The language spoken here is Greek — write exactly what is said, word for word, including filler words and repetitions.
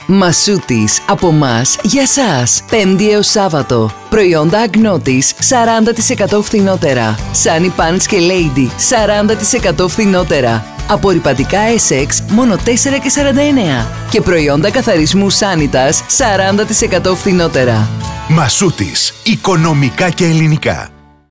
Μασούτης, από μας για σας. Πέμπτη έως Σάββατο. Προϊόντα Αγνώτης σαράντα τοις εκατό φθηνότερα. Sunny Pants και Lady σαράντα τοις εκατό φθηνότερα. Απορρυπαντικά Essex μόνο τέσσερα και σαράντα εννέα. Και προϊόντα καθαρισμού Sanitas σαράντα τοις εκατό φθηνότερα. Μασούτης, οικονομικά και ελληνικά.